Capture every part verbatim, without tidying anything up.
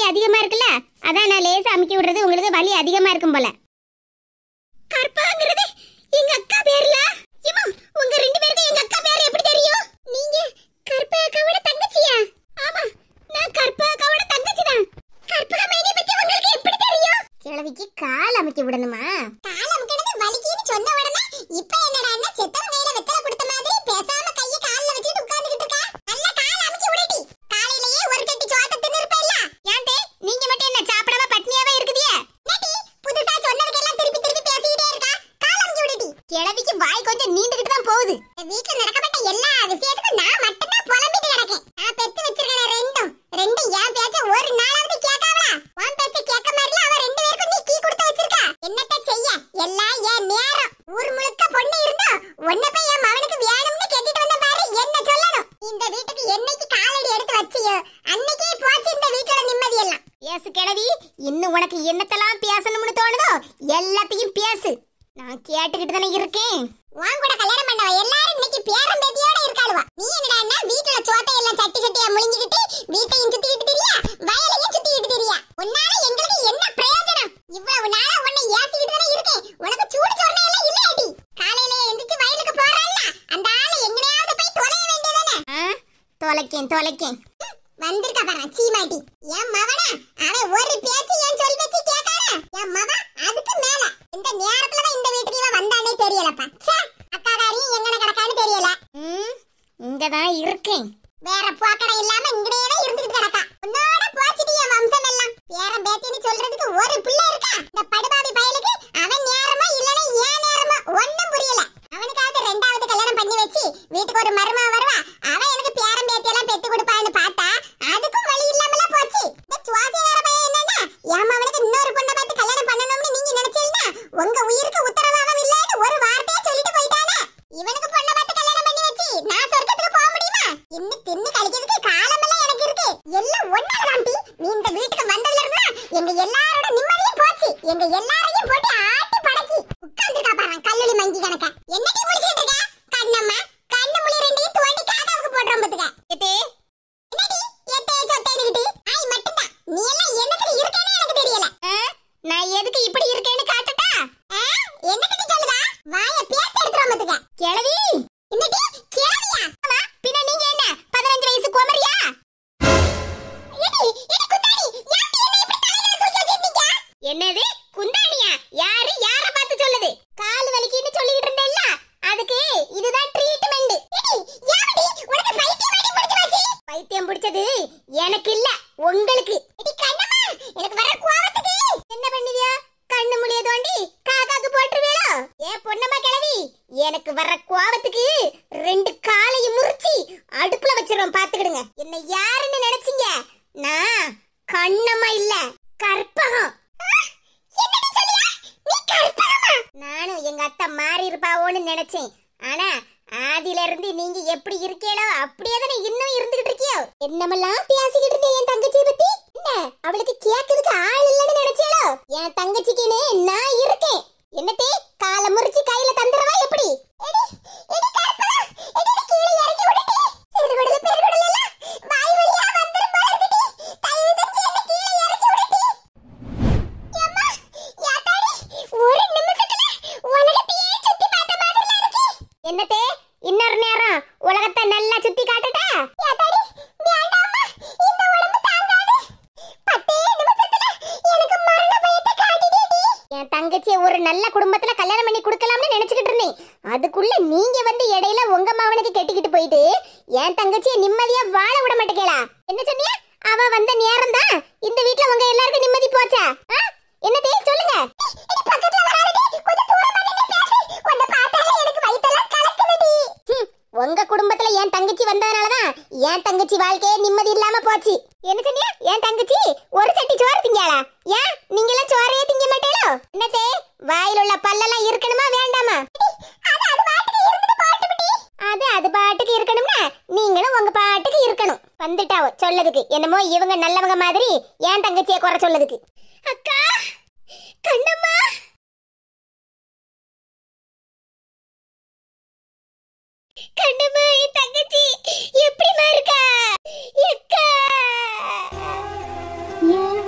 அதிகமா இருக்குல்ல, அதான் நான் லேசா அமுக்கி விடுறது, உங்களுக்கு வலி அதிகமா இருக்கும் போல. கற்பகங்கிறது எங்க அக்கா பேர்ல. இம்மா, உங்க ரெண்டு பேருக்கு எங்க அக்கா பேர் எப்படி தெரியும்? நீங்க கற்பகவோட தங்கச்சியா? ஆமா, நான் கற்பகவோட தங்கச்சி தான். கற்பகமேனி பத்தி உங்களுக்கு எப்படி தெரியும்? கிழவிக்கு கால் அமுக்கி விடணுமா? கால் அமுக்கிறது வலிக்குன்னு சொன்ன உடனே இப்ப என்னடா அண்ணா செத்தவ கையில வெத்தல கொடுத்த மாதிரி பேசாம கையை கால்ல வச்சிட்டு உட்கார்ந்துகிட்டு இருக்கா? நல்ல கால் அமுக்கி விடுடி. காலையிலேயே ஒரு சட்டி சோத்த தின்னுறப்பல்ல. ஏன்டே நீங்க மட்டும் என்ன சாப்பிடாம பட்னியாவே இருக்குதியே? நடி புதுசா சொன்னதுக்கெல்லாம் திருப்பி திருப்பி பேசிட்டே இருக்கா. கால் அமுக்கி விடுடி. கிழவிக்கு வாய் கொஞ்சம் நீண்டுகிட்டு தான் போகுது. வீட்ல நடக்கப்பட்ட எல்லா விஷயத்துக்கும் நான் மட்டும் தான் புலம்பிட்டு கிடக்கேன். நான் பெத்து வச்சிருக்கேன் ரெண்டும். ரெண்டு என் பேச்ச ஒரு நாளாவது கேட்காவளா? உன் பேச்ச கேட்க மாதிரில அவ ரெண்டு பேருக்கும் நீ கீ கொடுத்து வச்சிருக்கா. என்னத்த செய்ய? எல்லாம் என் நேரம். ஊர் முழுக்க பொண்ணு இருந்தா உன்னை போய் என் மவனுக்கு வேணும்னு கேட்டிட்டு வந்த பாரு, என்ன சொல்லணும்? இந்த வீட்டுக்கு என்னைக்கு காலடி எடுத்து வச்சியோ அன்னைக்கே போச்சு இந்த வீட்டோட நிம்மதி எல்லாம். பேசு கிழவி, இன்னும் உனக்கு என்னத்தெல்லாம் பேசணும்னு தோணுதோ எல்லாத்தையும் பேசு. நான் கேட்டுக்கிட்டு தானே இருக்கேன். வாங்க கூட கல்யாணம் பண்ணவ எல்லாரும் இன்னைக்கு பேரம் பேத்தியோட இருக்காளுவா. நீ என்னடா வீட்டுல சோத்தை எல்லாம் சட்டி சட்டியா முழுங்கிக்கிட்டு வீட்டையும் சுத்திக்கிட்டு திரியா, வயலையும் சுத்திக்கிட்டு திரியா. உன்னால எங்களுக்கு என்ன பிரயோஜனம்? இவ்வளவு நாளா உன்னை ஏத்திக்கிட்டு தானே இருக்கேன். உனக்கு சூடு சொரணை எல்லாம் இல்லையாடி? காலையிலே எந்திரிச்சு வயலுக்கு போறாள்ல, அந்த ஆளு எங்கனையாவது போய் தொலைய வேண்டியதானே? தொலைக்கேன் தொலைக்கேன் வந்திருக்கா பாரு சீமாட்டி. என் மவனா அவன் ஒரு பேச்சு என் சொல் வச்சு கேட்காரா? என் மவன் அதுக்கு மேல. இந்த நேரத்துல தான் இந்த வீட்டுக்கு இவன் வந்தானே தெரியலப்பா. அக்காதாரியும் எங்கன கிடக்கான்னு தெரியல. இங்கதான் இருக்கேன். வேற போக்கடை இல்லாம இங்கேயே தான் இருந்துட்டு கிடக்கா. உன்னோட போச்சிட்டு என் வம்சம் எல்லாம். பேரம் பேத்தின்னு சொல்றதுக்கு ஒரு பிள்ளை இருக்கா? இந்த படுபாவி பயலுக்கு அவன் நேரமா இல்லனா ஏன் நேரமா ஒண்ணும் புரியல. அவனுக்காவது ரெண்டாவது கல்யாணம் பண்ணி வச்சு வீட்டுக்கு ஒரு மருமக வருவா, அவன் எனக்கு பேரம் பேத்தி எல்லாம் பெத்து கொடுப்பான்னு பார்த்தா அதுக்கும் வழி இல்லாமல போச்சு. இந்த சுவாசியார பையன் என்னன்னா ஏமா அவனுக்கு இன்னொரு பொண்ணை பார்த்து கல்யாணம் பண்ணணும்னு நீங்க நினைச்சீங்கன்னா உங்க உயிருக்கு உத்தரவாதம் இல்லைன்னு ஒரு வார்த்தையை சொல்லிட்டு போயிட்டானே. இவனுக்கு பொண்ணை பார்த்து கல்யாணம் பண்ணி வச்சு நான் சொர்க்கத்துக்கு போக முடியுமா? இன்னும் தின்னு கழிக்கிறதுக்கு காலமெல்லாம் எனக்கு இருக்கு. எல்லாம் ஒன்னாலதாண்டி. நீ இந்த வீட்டுக்கு வந்ததுல இருந்தா எங்க எல்லாரோட நிம்மதியும் போச்சு. எங்க எல்லாரையும் போட்டு ஆட்டி படக்கி உட்கார்ந்துருக்கா பாரு கல்லுளி மங்கி கணக்க. என்னடி முடிச்சிட்டு இருக்க? கண்ணம்மா கண்ணு முழி ரெண்டையும் தோண்டி காக்காவுக்கு போடுறோம் பத்துக்க. ஏத்தே என்னடி ஏத்தே சொத்தேனுகிட்டு ஆய் மட்டும்தான். நீ எல்லாம் என்னத்துல இருக்கேன்னு எனக்கு தெரியல. நான் எதுக்கு இப்படி இருக்கேன்னு காட்டட்டா? என்னத்துக்கு சொல்லுதா? வாயை பேத்து எடுத்துறோம் பத்துக்க. கிழவி என்னடி கிழவியா? ஆமா, பின்ன நீங்க என்ன பதினஞ்சு வயசு குமரியா? ஏடி ஏடி குந்தாணி, யாட்டி என்ன இப்படி தலையில தூக்கி வச்சிருக்கீங்க? என்னது குந்தாணியா? யாரு யார பார்த்து சொல்லுது? கால் வலிக்குன்னு சொல்லிட்டு இருந்தேல்ல, அதுக்கு இதுதான் ட்ரீட்மென்ட். ஏடி யாடி உனக்கு பைத்தியம் அடி பிடிச்சு வச்சி? பைத்தியம் பிடிச்சது எனக்கு இல்ல உங்களுக்கு. ஏடி கண்ணம்மா, எனக்கு வர கோவத்துக்கு என்ன பண்ணுவியா? கண்ணு முழிய தோண்டி காக்காக்கு போட்டுருவேளோ? ஏ பொன்னம்மா கிழவி, எனக்கு வர கோவத்துக்கு ரெண்டு காலையும் முறிச்சி அடுப்புல வச்சிரோம் பாத்துக்கிடுங்க. என்ன யாருன்னு நினைச்சீங்க? நான் கண்ணம்மா இல்ல, கற்பகம். என்னடி சொல்லியா? நீ கற்பகமா? நானும் எங்க அத்தை மாறி இருப்பாவோன்னு நினைச்சேன். ஆனா ஆதில இருந்து நீங்க எப்படி இருக்கீங்களோ அப்படியே தானே இன்னும் இருந்துகிட்டு இருக்கியோ. என்னமெல்லாம் பேசிக்கிட்டு இருந்தேன் என் தங்கச்சியை பத்தி. என்ன அவளுக்கு கேட்கறதுக்கு ஆள் இல்லைன்னு நினைச்சேளோ? என் தங்கச்சிக்குன்னு நான் இருக்கேன். என்னத்தே காலை முறிச்சு கையில தந்துறவா எப்படி? எடி எடி கற்பகா, எடி கீழே இறக்கி விடுடி. சிறுகுடல பெருகுடல எல்லாம் வாய் வழியா வந்துரும் போல இருக்குடி. தயவு செஞ்சு என்ன கீழே இறக்கி விடுடி. அம்மா யாத்தாடி ஒரு நிமிஷத்துல உலகத்தையே சுத்தி பார்த்த மாதிரி இருக்கு. என்னத்தே இன்னொரு நேரம் உலகத்தை நல்லா சுத்தி காட்டட்டா? யாத்தாடி வேண்டாம்மா, இந்த உடம்பு தாங்காது. பத்தே நிமிஷத்துல எனக்கு மரண பயத்தை காட்டிட்டேடி. என் தங்கச்சியை ஒரு நல்ல குடும்பத்துல கல்யாணம் பண்ணி கொடுக்கலாம்னு நினைச்சுக்கிட்டு இருந்தேன். அதுக்குள்ள நீங்க வந்து இடையில உங்க மாவனுக்கு கெட்டிக்கிட்டு போயிட்டு என் தங்கச்சியை நிம்மதியா வாழ விட மாட்டேங்களா? என்ன சொன்னியா? அவ வந்த நேரம் தான் இந்த வீட்ல உங்க எல்லாருக்கும் நிம்மதி போச்சா? என்னதே சொல்லுங்க. பக்கத்துல வராதடி, கொஞ்சம் தூரமா நின்னு பேசு. உன்னை பார்த்தாலே எனக்கு வயித்தெல்லாம் கலக்குதுடி. உங்க குடும்பத்துல என் தங்கச்சி வந்ததனால தான் என் தங்கச்சி வாழ்க்கையே நிம்மதி இல்லாம போச்சு. என்ன சொன்னியா? என் தங்கச்சி ஒரு சட்டி சோறு திங்காளா? ஏன் நீங்க எல்லாம் சோறையே திங்க மாட்டேளோ? என்னதே வாயில உள்ள பல்லெல்லாம் இருக்கணுமா வேண்டாமா? அது அது பாட்டுக்கு இருந்துட்டு போட்டுடி. அது அது பாட்டுக்கு இருக்கணும்னா நீங்களும் உங்க பாட்டுக்கு இருக்கணும். வந்துட்டாவோ சொல்லதுக்கு என்னமோ இவங்க நல்லவங்க மாதிரி என் தங்கச்சியை குறை சொல்லதுக்கு. அக்கா கண்ணம்மா, கண்ணம்மா என் தங்கச்சி எப்படிமா இருக்கா? அக்கா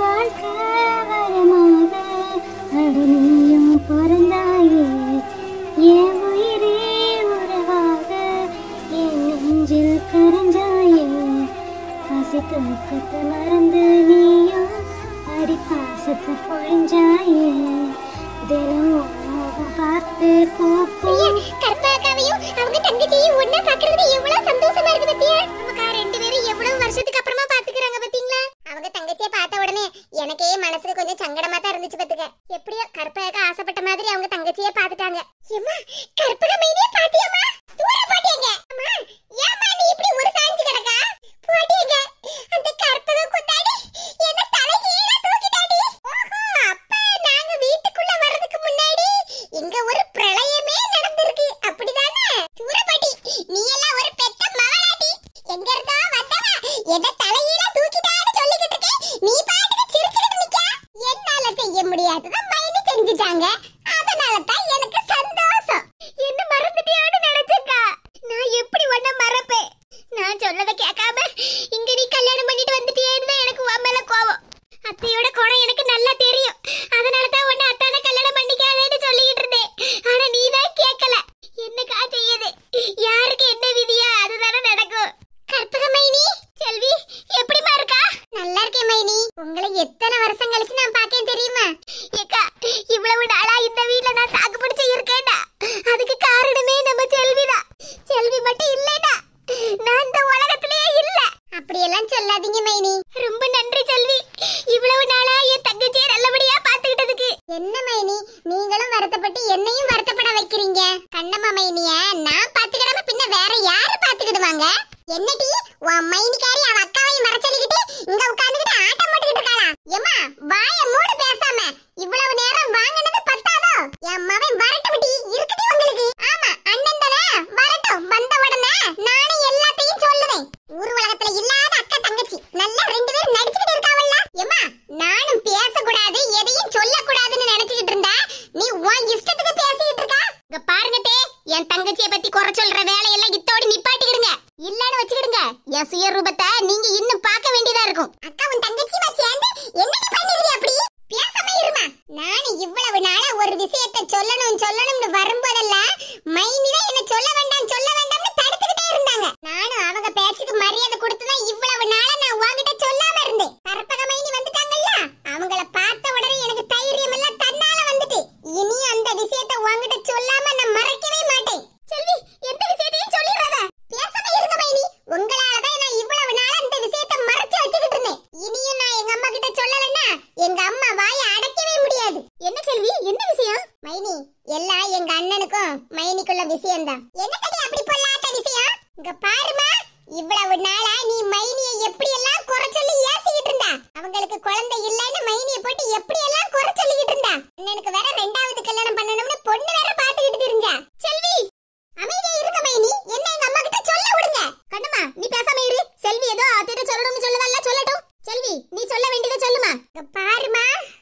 தினம் முகம் பார்த்து பூக்கும் கற்பகாவையும் அவங்க தங்கச்சியையும் ஒண்ணா பாக்குறது எவ்வளவு சந்தோஷமா இருக்கு பத்தியா. நமக்கு ரெண்டு பேரும் எவ்வளவு வருஷத்துக்கு அப்புறமா பாத்துக்கறாங்க பாத்தீங்களா. அவங்க தங்கச்சியை பார்த்த உடனே எனக்கே மனசுக்கு கொஞ்சம் சங்கடமா தான் இருந்துச்சு பாத்துக்க. எப்படியோ கற்பகா ஆசைப்பட்ட மாதிரி அவங்க தங்கச்சியை பாத்துட்டாங்க. ஏம்மா கற்பக மைனியே பாத்தியாமா? தூர போடிங்க. அம்மா ஏம்மா நீ இப்படி ஒரு சாஞ்சி கிடக்கா? போடிங்க. அந்த கற்பக கொண்டாடி என்ன தலைகீழ தூக்கிட்டாடி. ஓஹோ அப்ப நாங்க வீட்டுக்குள்ள வரதுக்கு முன்னாடி இங்க ஒரு பிரளயமே நடந்திருக்கு அப்படிதானே? தூர போடி. நீ எல்லாம் ஒரு பெத்த மவளாடி. எங்க இருந்தோ வந்தவ என்ன தலைகீழ தூக்கிட்டான்னு சொல்லிக்கிட்டு இருக்கே. நீ பாட்டுக்கு சிரிச்சிட்டு நிக்க. என்னால செய்ய முடியாதத மைனி செஞ்சுட்டாங்க. அதனால தான் எனக்கு சந்தோஷம். என்ன மறந்துட்டியான்னு நினைச்சேக்கா. நான் எப்படி உன்னை மறப்பேன்? நான் சொல்லத கேட்காம இங்க நீ கல்யாணம் பண்ணிட்டு வந்துட்டியேன்னு தான் எனக்கு உன் மேல கோவம். அத்தையோட குணம் எனக்கு நல்லா தெரியும். அதனால தான் உன்னை அத்தான கல்யாணம் பண்ணிக்காதேன்னு சொல்லிக்கிட்டு இருந்தேன். ஆனா நீ தான் கேட்கல. என்னக்கா செய்யுது? யாருக்கு என்ன விதியா அதுதானே நடக்கும். கற்பக மைனி செல்வி எப்படிமா இருக்கா? நல்லா இருக்கேன் மைனி. உங்களை எத்தனை வருஷம் கழிச்சு நான் பாக்கேன் தெரியுமா? ஏக்கா இவ்வளவு நாளா இந்த வீட்ல நான் தாக்கு பிடிச்சு இருக்கேன்டா. அதுக்கு காரணமே நம்ம செல்விதான். செல்வி மட்டும் இல்லடா நான் இந்த உலகத்திலேயே இல்ல. அப்படியெல்லாம் சொல்லாதீங்க மைனி. ரொம்ப நன்றி செல்வி. இவ்வளவு நாளா என் தங்கச்சியை நல்லபடியா பாத்துக்கிட்டதுக்கு. என்ன மைனி நீங்களும் வருத்தப்பட்டு என்னையும் வருத்தப்பட வைக்கிறீங்க. கண்ணம்மா மைனிய நான் பாத்துக்கிடாம பின்ன வேற யாரு பாத்துக்கிடுவாங்க? என்னடி உன் மைனிக்காரி அவ அக்காவையும் மறைச்சலிக்கிட்டு இங்க உட்கார்ந்துகிட்டு ஆட்டம் போட்டுக்கிட்டு இருக்காளா? ஏம்மா வாய மூடு பேசாம. இவ்வளவு நேரம் வாங்குனது பத்தாதோ? என் மவன் வரட்டும்டி இருக்குடி உங்களுக்கு. ஆமா அண்ணன் தானே வரட்டும். வந்த உடனே நானே எல்லாத்தையும் சொல்லுவேன். ஊர் உலகத்துல இல்லாத அக்கா தங்கச்சி நல்லா ரெண்டு பேரும் நடிச்சுக்கிட்டு இருக்காவல்ல. ஏம்மா நானும் பேசக்கூடாது எதையும் சொல்லக்கூடாதுன்னு நினைச்சுக்கிட்டு இருந்தா நீ உன் இஷ்டத்துக்கு பேசிக்கிட்டு இருக்கா. இங்க பாருங்கட்டே என் தங்கச்சியை பத்தி குறை சொல்ற வேலையெல்லாம் இத்தோடு நிப்பாட்டிக்கிடுங்க. இல்லன்னு வச்சுக்கிடுங்க. என் சுய ரூபத்தை நீங்க இன்னும் பார்க்க வேண்டியதா இருக்கும். அக்கா உன் தங்கச்சிமா சேர்ந்து என்னடி பண்ணிருக்கீங்க? அப்படி பேசாம இருமா. நான் இவ்வளவு நாளா ஒரு விஷயத்தை சொல்லணும் சொல்லணும்னு வரும்போதெல்லாம் மைனி தான் என்ன சொல்ல வேண்டாம் சொல்ல வேண்டாம்னு தடுத்துக்கிட்டே இருந்தாங்க. நானும் அவங்க பேச்சுக்கு மரியாதை கொடுத்துதான் இவ்வளவு நாளா நான் உன்கிட்ட சொல்லாம இருந்தேன். கற்பக மைனி வந்துட்டாங்கல்ல அவங்கள பார்த்த உடனே எனக்கு தைரியம் எல்லாம் தன்னால வந்துட்டு இனி அந்த விஷயத்தை உன்கிட்ட சொல்லாம நான் மறைக்கவே மாட்டேன். செல்வி எந்த விஷயத்தையும் சொல்லிராத. பேசாம இருங்க மைனி. உங்களால தான் நான் இவ்வளவு நாளா இந்த விஷயத்தை மறைச்சு வச்சுக்கிட்டு இருந்தேன். இனியும் நான் எங்க அம்மா கிட்ட சொல்லலன்னா எங்க அம்மா வாயை அடக்கவே முடியாது. என்ன செல்வி என்ன விஷயம்? மைனி எல்லாம் எங்க அண்ணனுக்கும் மைனிக்குள்ள விஷயம்தான். என்ன தடி அப்படி பொல்லாத விஷயம்? இங்க பாருமா இவ்வளவு நாளா நீ மைனியை எப்படி எல்லாம் குறை சொல்லி ஏசிக்கிட்டு இருந்தா. அவங்களுக்கு குழந்தை இல்லைன்னு மைனியை போட்டு எப்படி எல்லாம் குறை சொல்லிக்கிட்டு இருந்தா. அண்ணனுக்கு வேற ரெண்டாவது கல்யாணம் பண்ணணும்னு பொண்ணு வேற பாத்துக்கிட்டு தெரிஞ்சா. செல்வி அமைதியா இருங்க மைனி. என்ன எங்க அம்மா கிட்ட சொல்ல விடுங்க. கண்ணம்மா நீ பேசாம இரு. செல்வி ஏதோ அத்திட்ட சொல்லணும்னு சொல்லுதல்ல சொல்லட்டும். செல்வி நீ சொல்ல வேண்டியதை சொல்லுமா. இங்க பாருமா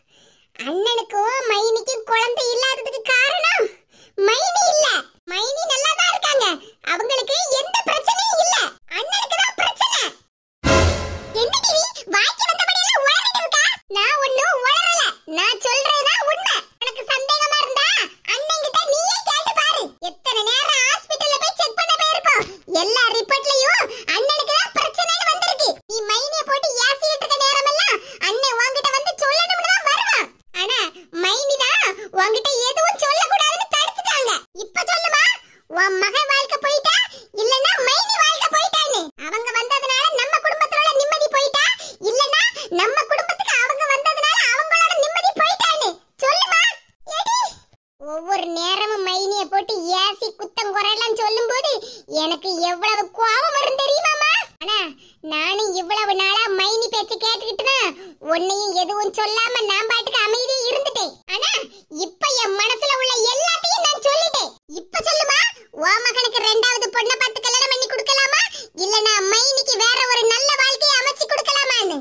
அண்ணனுக்கும் மைனிக்கும் குழந்தை இல்லாததுக்கு காரணம் மைனி இல்ல. மைனி நல்லா தான் இருக்காங்க. அவங்களுக்கு எந்த பிரச்சனையும் இல்ல. அண்ணனுக்கு தான் பிரச்சனை. என்னடி நீ வாய்க்கு வந்தபடி எல்லாம் உளறிட்டு இருக்க? நான் ஒண்ணும் உளறல. நான் சொல்றதுதான் உண்மை. உனக்கு சந்தேகமா இருந்தா அண்ணன் கிட்ட நீயே கேட்டு பாரு. எத்தனை நேரம் ஹாஸ்பிடல்ல போய் செக் பண்ண போயிருப்போம். எல்லா ரிப்போர்ட்லயும் அண்ணனுக்கு தான் பிரச்சனைன்னு வந்திருக்கு. நீ மைனிய போட்டு ஏசிட்டு இருக்க நேரமெல்லாம் அண்ணன் உன்கிட்ட வந்து சொல்லணும்னு தான் வருவான். ஆனா மைனி தான் உன்கிட்ட எதுவும் சொல்ல கூடாதுன்னு தடுத்துட்டாங்க. இப்ப சொல்லுமா உன் மகன் வாழ்க்கை போயிட்டா இல்லனா மைனி வாழ்க்கை போயிட்டான்னு. அவங்க வந்ததனால நம்ம குடும்பத்தோட நிம்மதி போயிட்டா இல்லனா நம்ம குடும்பத்துக்கு அவங்க வந்ததனால அவங்களோட நிம்மதி போயிட்டான்னு சொல்லுமா. ஏடி ஒவ்வொரு நேரமும் மைனிய போட்டு ஏசி குத்தம் குறையெல்லாம் சொல்லும்போது எனக்கு எவ்வளவு கோபம் வரும் தெரியுமாமா. ஆனா நானும் இவ்வளவு நாளா மைனி பேச்சு கேட்டுக்கிட்டுனா உன்னையும் எதுவும் சொல்லாம நான் பாட்டுக்கு அமைதியா இருந்துட்டேன். ஆனா இப்ப என் மனசுல உள்ள எல்லாத்தையும் நான் சொல்லிட்டேன். இப்ப சொல்லுமா உன் மகனுக்கு ரெண்டாவது பொண்ணை பார்த்து கல்யாணம் பண்ணி கொடுக்கலாமா இல்லனா மைனிக்கு வேற ஒரு நல்ல வாழ்க்கையை அமைச்சு கொடுக்கலாமான்னு.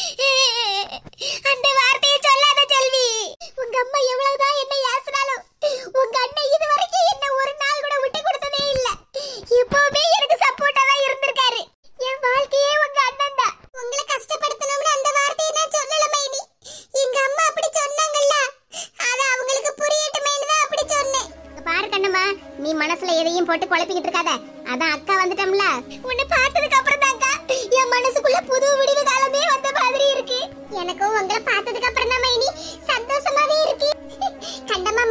அந்த வார்த்தையை சொல்லாத செல்வி. உங்க அம்மா எவ்வளவுதான் என்ன ஏசினாலும் உங்க அண்ணன் இது வரைக்கும் என்ன ஒரு நாள் கூட விட்டு கொடுத்ததே இல்ல. எப்பவுமே எனக்கு சப்போர்ட்டா தான் இருந்திருக்காரு. என் வாழ்க்கையே உங்க அண்ணன் தான். உங்களை கஷ்டப்படுத்தணும்னு அந்த வார்த்தையை நான் சொல்லல மைனி. எங்க அம்மா அப்படி சொன்னாங்கல்ல அத அவங்களுக்கு புரியட்டுமேன்னு தான் அப்படி சொன்னேன். பாரு கண்ணம்மா நீ மனசுல எதையும் போட்டு குழப்பிக்கிட்டு இருக்காத. அதான் அக்கா வந்துட்டோம்ல. உன்னை பார்த்ததுக்கு அப்புறம் தான் அக்கா என் மனசுக்குள்ள புது விடிவு காலமே வந்த மாதிரி இருக்கு. எனக்கும் உங்களை பார்த்ததுக்கு அப்புறம் தான் மைனி சந்தோஷமாவே இருக்கு. கண்டம்மா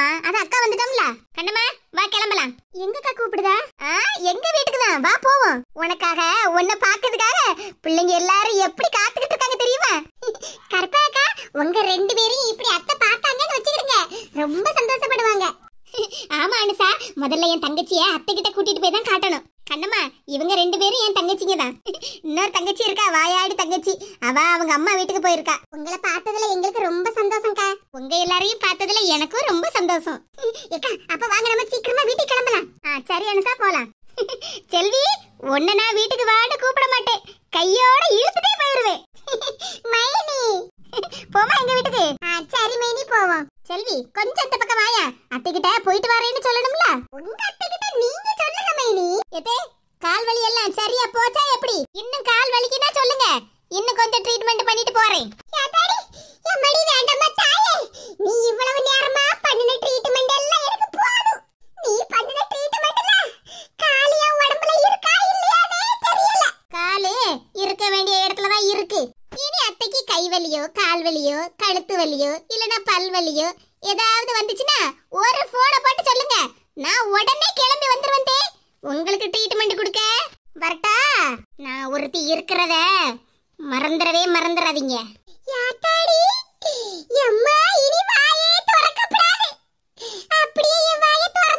இல்லம்மா, அது அக்கா வந்துட்டோம்ல. கண்ணம்மா வா கிளம்பலாம். எங்கக்கா கூப்பிடுதா? ஆ எங்க வீட்டுக்கு தான், வா போவோம். உனக்காக உன்னை பார்க்கிறதுக்காக பிள்ளைங்க எல்லாரும் எப்படி காத்துக்கிட்டு இருக்காங்க தெரியுமா? கற்பகக்கா உங்க ரெண்டு பேரையும் இப்படி அத்தை பார்த்தாங்கன்னு வச்சுக்கிடுங்க, ரொம்ப சந்தோஷப்படுவாங்க. ஆமா அனுசா, முதல்ல என் தங்கச்சிய அத்தை கிட்ட கூட்டிட்டு போய் தான் காட்டணும். கண்ணம்மா இவங்க ரெண்டு பேரும் என் தங்கச்சிங்க தான். இன்னொரு தங்கச்சி இருக்கா, வாயாடி தங்கச்சி, அவ அவங்க அம்மா வீட்டுக்கு போயிருக்கா. உங்களை பார்த்ததுல எங்களுக்கு ரொம்ப சந்தோஷம்க்கா. உங்க எல்லாரையும் பார்த்ததுல எனக்கும் ரொம்ப சந்தோஷம். ஏக்கா அப்ப வாங்க நம்ம சீக்கிரமா வீட்டுக்கு கிளம்பலாம். ஆ சரி அனுசா போலாம். செல்வி உன்னை நான் வீட்டுக்கு வான்னு கூப்பிட மாட்டேன், கையோட இழுத்துட்டே போயிருவேன். மைனி போமா எங்க வீட்டுக்கு. ஆ சரி மைனி போவோம். செல்வி கொஞ்சம் அந்த பக்கம் வாயா, அத்தை கிட்ட போயிட்டு வரேன்னு சொல்லணும்ல. உங்க அத்தை கிட்ட நீங்க சொல்லுங்க மைனி. எதே கால் வலி எல்லாம் சரியா போச்சா எப்படி? இன்னும் கால் வலிக்குன்னா சொல்லுங்க, இன்னும் கொஞ்சம் ட்ரீட்மென்ட் பண்ணிட்டு போறேன். யாதாடி எம்மடி வேண்டாமா தாயே, நீ இவ்வளவு நேரமா பண்ணின ட்ரீட்மென்ட் எல்லாம் எனக்கு போதும். நீ பண்ணின ட்ரீட்மென்ட்ல காலியா உடம்புல இருக்கா இல்லையானே தெரியல. காலே இருக்க வேண்டிய இடத்துல தான் இருக்கு. இனி அத்தைக்கு கை வலியோ கால் வலியோ கழுத்து வலியோ இல்லனா பல் வலியோ ஏதாவது வந்துச்சுன்னா ஒரு போனை போட்டு சொல்லுங்க, நான் உடனே கிளம்பி வந்துருவேன். உங்களுக்கு ட்ரீட்மென்ட் கொடுக்க வரட்டா? நான் ஒருத்தி இருக்கிறத மறந்துடவே மறந்துடாதீங்க. யாத்தாடி எம்மா இனி வாயே திறக்கப்படாது. அப்படியே என் வாயை திற